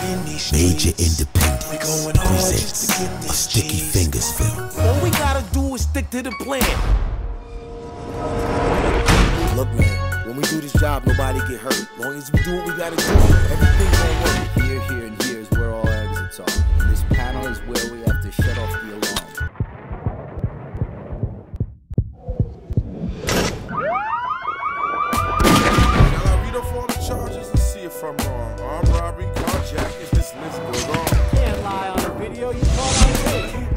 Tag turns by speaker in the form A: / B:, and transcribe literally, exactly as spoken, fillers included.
A: Major Independence presents a Sticky Fingaz film.
B: All we gotta do is stick to the plan. Look, man, when we do this job, nobody get hurt. As long as we do what we gotta do, everything's gonna work.
C: Here, here, and here is where all exits are. And this panel is where we have to shut off the alarm.
D: Shall I read off all the charges and see if I'm wrong? Armed robbery, carjacking, this list goes on.
B: Can't lie on a video, you call out fake.